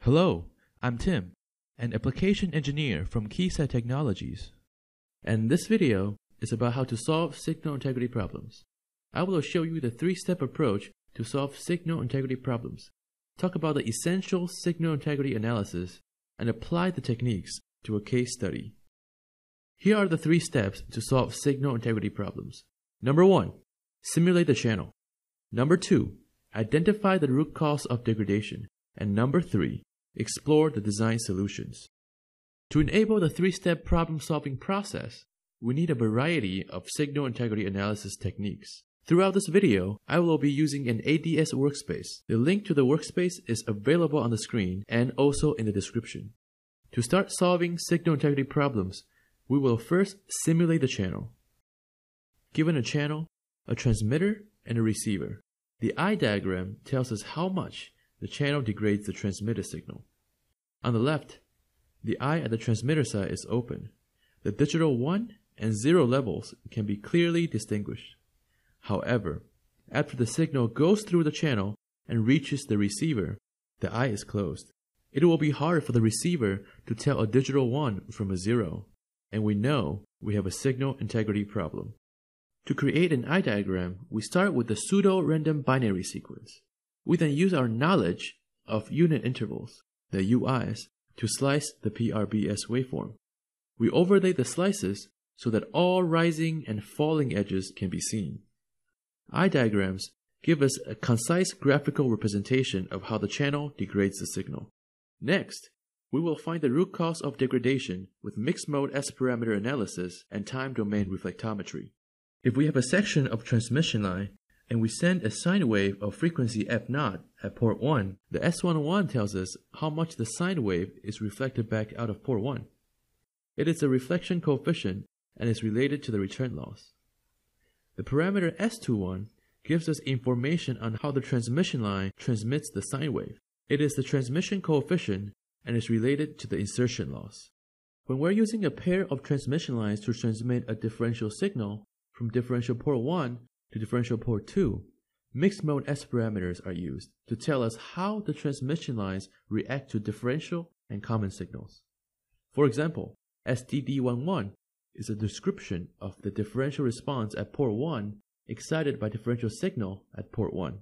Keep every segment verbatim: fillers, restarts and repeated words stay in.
Hello, I'm Tim, an application engineer from Keysight Technologies. And this video is about how to solve signal integrity problems. I will show you the three-step approach to solve signal integrity problems, talk about the essential signal integrity analysis, and apply the techniques to a case study. Here are the three steps to solve signal integrity problems. Number one, simulate the channel. Number two, identify the root cause of degradation. And number three, explore the design solutions. To enable the three-step problem-solving process, we need a variety of signal integrity analysis techniques. Throughout this video, I will be using an A D S workspace. The link to the workspace is available on the screen and also in the description. To start solving signal integrity problems, we will first simulate the channel. Given a channel, a transmitter, and a receiver, the eye diagram tells us how much the channel degrades the transmitted signal. On the left, the eye at the transmitter side is open. The digital one and zero levels can be clearly distinguished. However, after the signal goes through the channel and reaches the receiver, the eye is closed. It will be hard for the receiver to tell a digital one from a zero, and we know we have a signal integrity problem. To create an eye diagram, we start with the pseudo-random binary sequence. We then use our knowledge of unit intervals, the U Is, to slice the P R B S waveform. We overlay the slices so that all rising and falling edges can be seen. Eye diagrams give us a concise graphical representation of how the channel degrades the signal. Next, we will find the root cause of degradation with mixed-mode S-parameter analysis and time-domain reflectometry. If we have a section of transmission line and we send a sine wave of frequency F zero at port one, the S eleven tells us how much the sine wave is reflected back out of port one. It is a reflection coefficient and is related to the return loss. The parameter S twenty-one gives us information on how the transmission line transmits the sine wave. It is the transmission coefficient and is related to the insertion loss. When we're using a pair of transmission lines to transmit a differential signal from differential port one to differential port two, mixed mode S parameters are used to tell us how the transmission lines react to differential and common signals. For example, S D D eleven is a description of the differential response at port one excited by differential signal at port one.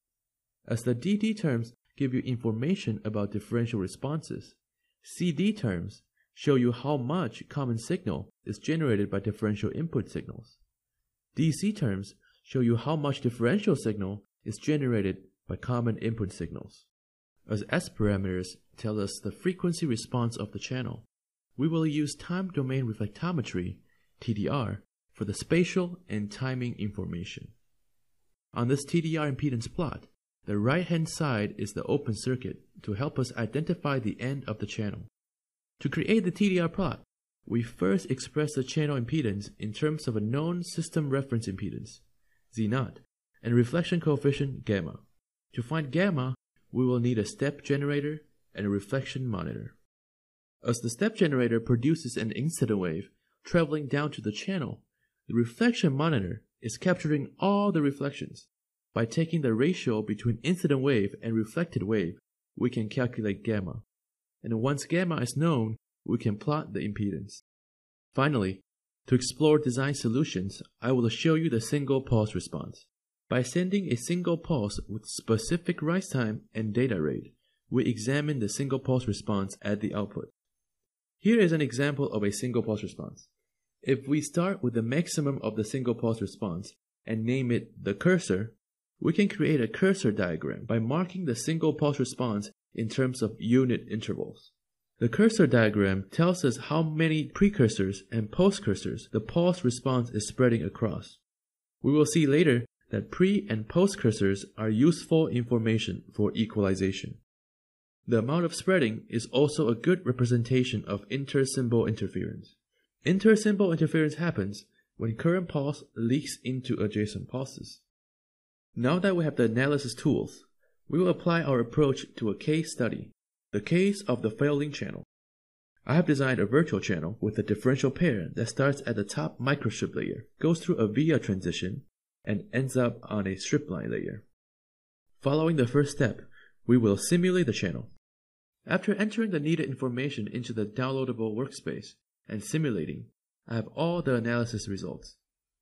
As the D D terms give you information about differential responses, C D terms show you how much common signal is generated by differential input signals. D C terms show you how much differential signal is generated by common input signals. As S parameters tell us the frequency response of the channel, we will use time-domain reflectometry, T D R, for the spatial and timing information. On this T D R impedance plot, the right-hand side is the open circuit to help us identify the end of the channel. To create the T D R plot, we first express the channel impedance in terms of a known system reference impedance, Z zero, and reflection coefficient gamma. To find gamma, we will need a step generator and a reflection monitor. As the step generator produces an incident wave traveling down to the channel, the reflection monitor is capturing all the reflections. By taking the ratio between incident wave and reflected wave, we can calculate gamma. And once gamma is known, we can plot the impedance. Finally, to explore design solutions, I will show you the single pulse response. By sending a single pulse with specific rise time and data rate, we examine the single pulse response at the output. Here is an example of a single pulse response. If we start with the maximum of the single pulse response and name it the cursor, we can create a cursor diagram by marking the single pulse response in terms of unit intervals. The cursor diagram tells us how many precursors and postcursors the pulse response is spreading across. We will see later that pre- and postcursors are useful information for equalization. The amount of spreading is also a good representation of inter-symbol interference. Inter-symbol interference happens when current pulse leaks into adjacent pulses. Now that we have the analysis tools, we will apply our approach to a case study, the case of the failing channel. I have designed a virtual channel with a differential pair that starts at the top microstrip layer, goes through a via transition, and ends up on a strip line layer. Following the first step, we will simulate the channel. After entering the needed information into the downloadable workspace and simulating, I have all the analysis results.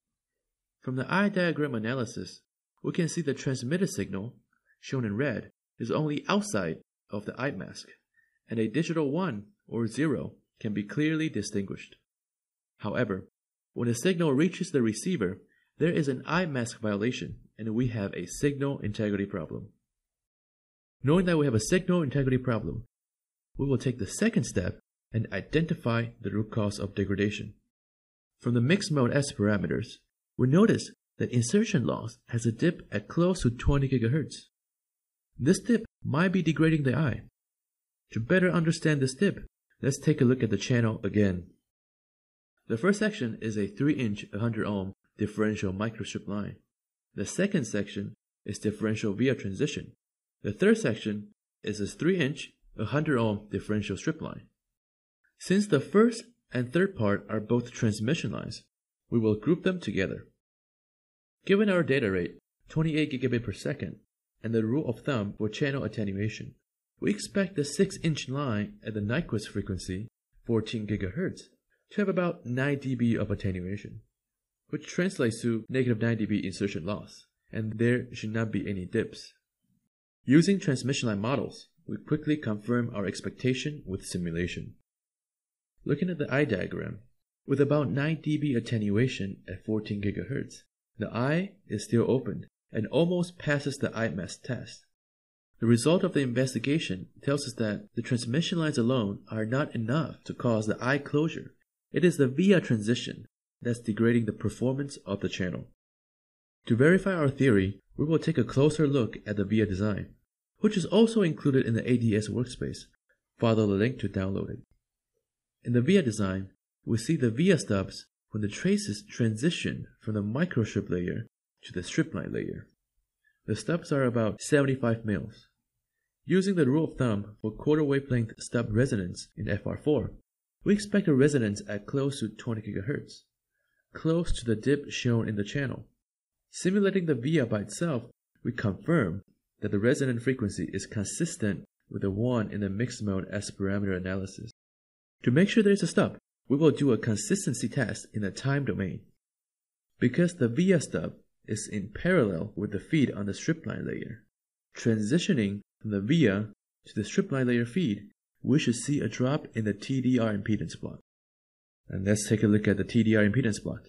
From the eye diagram analysis, we can see the transmitted signal, shown in red, is only outside of the eye mask, and a digital one or zero can be clearly distinguished. However, when the signal reaches the receiver, there is an eye mask violation, and we have a signal integrity problem. Knowing that we have a signal integrity problem, we will take the second step and identify the root cause of degradation. From the mixed mode S parameters, we notice that insertion loss has a dip at close to twenty gigahertz. This dip might be degrading the eye. To better understand this dip, let's take a look at the channel again. The first section is a three inch one hundred ohm differential microstrip line. The second section is differential via transition. The third section is a three inch one hundred ohm differential strip line. Since the first and third part are both transmission lines, we will group them together. Given our data rate, twenty-eight gigabit per second, and the rule of thumb for channel attenuation, we expect the six inch line at the Nyquist frequency, fourteen gigahertz, to have about nine decibels of attenuation, which translates to negative nine decibel insertion loss, and there should not be any dips. Using transmission line models, we quickly confirm our expectation with simulation. Looking at the eye diagram, with about nine decibel attenuation at fourteen gigahertz, the eye is still open and almost passes the eye mask test. The result of the investigation tells us that the transmission lines alone are not enough to cause the eye closure. It is the via transition that's degrading the performance of the channel. To verify our theory, we will take a closer look at the via design, which is also included in the A D S workspace. Follow the link to download it. In the via design, we see the via stubs when the traces transition from the microstrip layer to the stripline layer. The stubs are about seventy-five mils. Using the rule of thumb for quarter wavelength stub resonance in F R four, we expect a resonance at close to twenty gigahertz, close to the dip shown in the channel. Simulating the via by itself, we confirm that the resonant frequency is consistent with the one in the mixed mode S parameter analysis. To make sure there is a stub, we will do a consistency test in the time domain. Because the via stub is in parallel with the feed on the stripline layer, transitioning from the via to the stripline layer feed, we should see a drop in the T D R impedance plot. And let's take a look at the T D R impedance plot.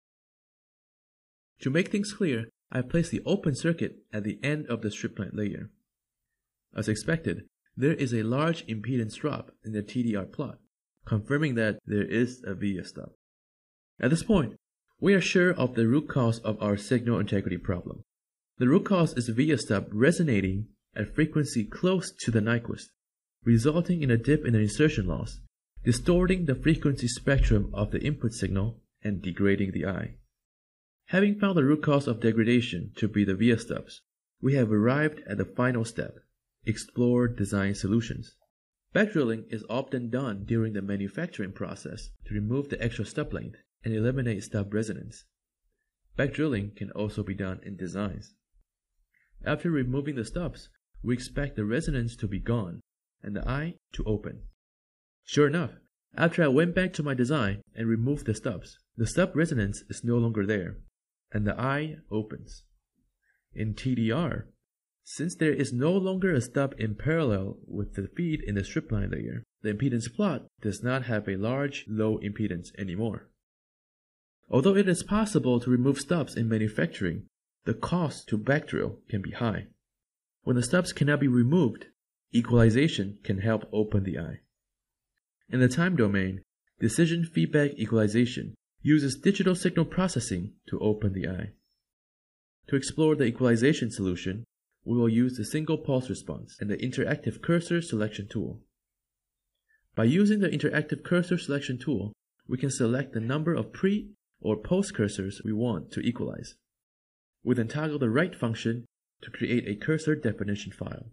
To make things clear, I placed the open circuit at the end of the stripline layer. As expected, there is a large impedance drop in the T D R plot, confirming that there is a via stub. At this point, we are sure of the root cause of our signal integrity problem. The root cause is via stub resonating at frequency close to the Nyquist, resulting in a dip in the insertion loss, distorting the frequency spectrum of the input signal and degrading the eye. Having found the root cause of degradation to be the via stubs, we have arrived at the final step: explore design solutions. Backdrilling is often done during the manufacturing process to remove the extra stub length and eliminate stub resonance. Backdrilling can also be done in designs. After removing the stubs, we expect the resonance to be gone and the eye to open. Sure enough, after I went back to my design and removed the stubs, the stub resonance is no longer there, and the eye opens. In T D R, since there is no longer a stub in parallel with the feed in the stripline layer, the impedance plot does not have a large low impedance anymore. Although it is possible to remove stubs in manufacturing, the cost to backdrill can be high. When the stubs cannot be removed, equalization can help open the eye. In the time domain, decision feedback equalization uses digital signal processing to open the eye. To explore the equalization solution, we will use the single pulse response and the interactive cursor selection tool. By using the interactive cursor selection tool, we can select the number of pre or post cursors we want to equalize. We then toggle the right function to create a cursor definition file.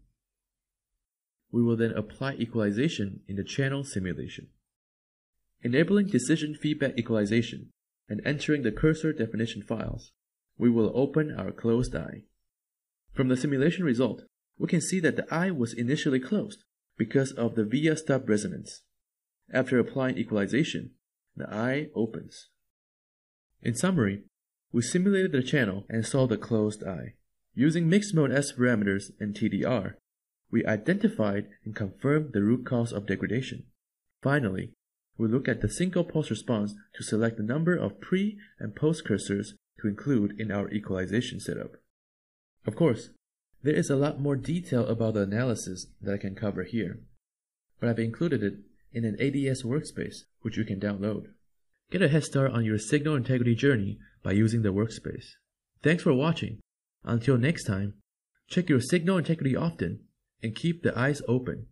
We will then apply equalization in the channel simulation. Enabling decision feedback equalization and entering the cursor definition files, we will open our closed eye. From the simulation result, we can see that the eye was initially closed because of the via stop resonance. After applying equalization, the eye opens. In summary, we simulated the channel and saw the closed eye. Using mixed mode S parameters and T D R, we identified and confirmed the root cause of degradation. Finally, we look at the single pulse response to select the number of pre- and post cursors to include in our equalization setup. Of course, there is a lot more detail about the analysis that I can cover here, but I've included it in an A D S workspace, which you can download. Get a head start on your signal integrity journey by using the workspace. Thanks for watching. Until next time, check your signal integrity often and keep the eyes open.